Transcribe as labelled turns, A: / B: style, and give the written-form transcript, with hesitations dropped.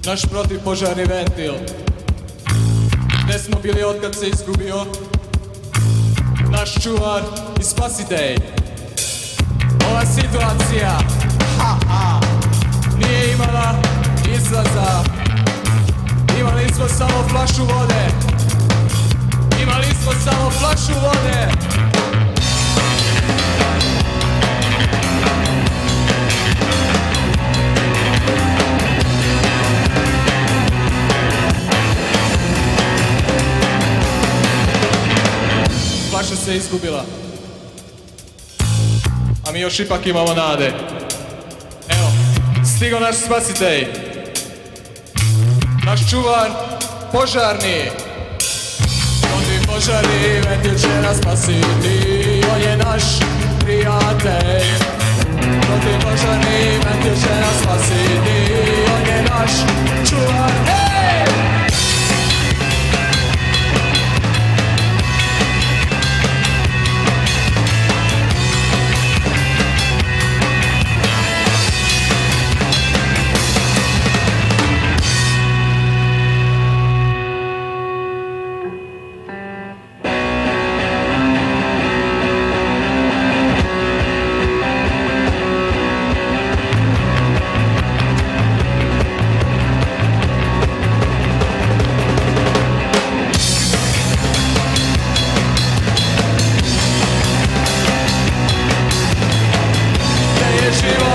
A: Naš protivpožarni ventil. Gde smo bili otkad se izgubio naš čuvar i spasitelj. Ova situacija nije imala izlaza. Imali smo samo flašu vode. Imali smo samo flašu vode. Flaša se izgubila, a mi još ipak imamo nade. Evo, stigo naš spasitelj, naš čuvar požarni. Protivpožarni ventil će nas spasiti, on je naš prijatelj. Protivpožarni ventil će nas spasiti, on je naš čuvar. Hej! Život